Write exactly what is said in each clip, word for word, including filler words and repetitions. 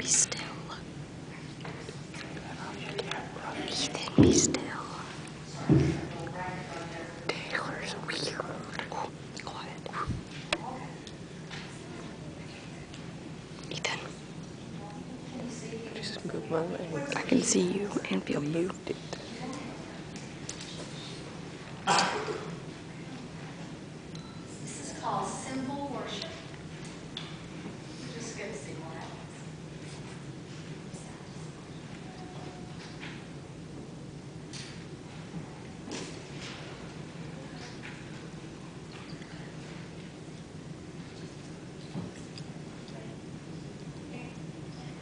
be still. Ethan, be still. Taylor's weird. Oh, be quiet. Ethan. Just move my legs. I can see you and feel you. Moved it. This is called simple worship. We're just going to sing what happens.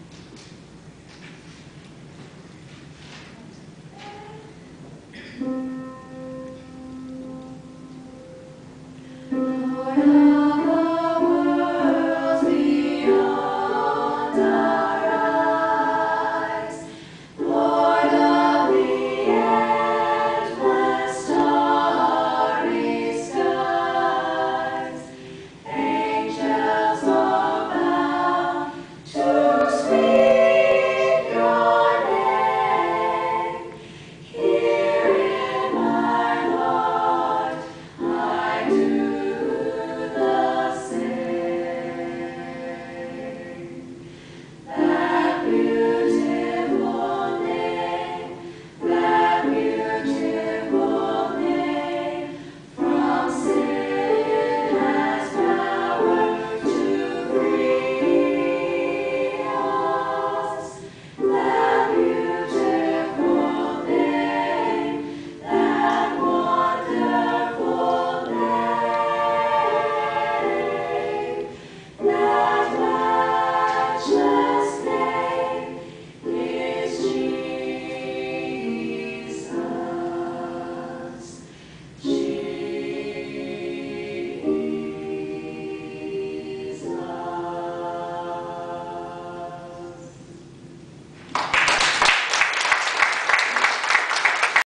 Mm-hmm.